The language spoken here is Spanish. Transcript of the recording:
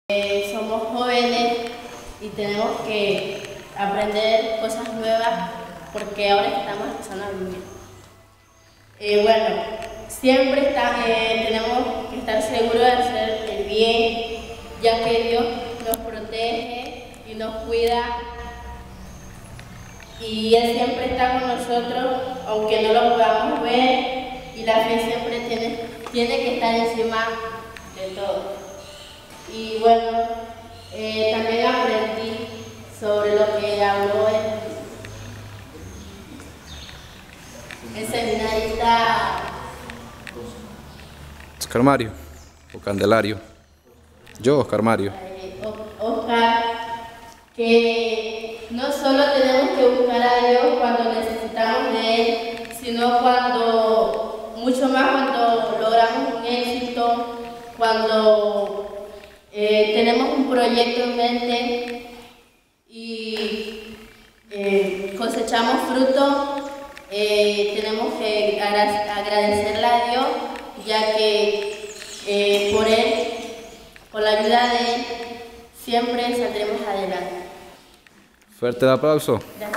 Somos jóvenes y tenemos que aprender cosas nuevas porque ahora estamos empezando a vivir. Bueno, siempre tenemos que estar seguros de hacer el bien, ya que Dios nos protege y nos cuida y Él siempre está con nosotros, aunque no lo podamos ver, y la fe siempre tiene que estar encima de todo. Y bueno, también aprendí sobre lo que habló el seminarista Oscar Mario o Candelario. Yo, Oscar Mario. Oscar, que no solo tenemos que buscar a Dios cuando necesitamos de Él, sino mucho más cuando logramos un éxito, cuando tenemos un proyecto en mente y cosechamos fruto, tenemos que agradecerle a Dios, ya que por Él, por la ayuda de Él, siempre saldremos adelante. Fuerte el aplauso. Gracias.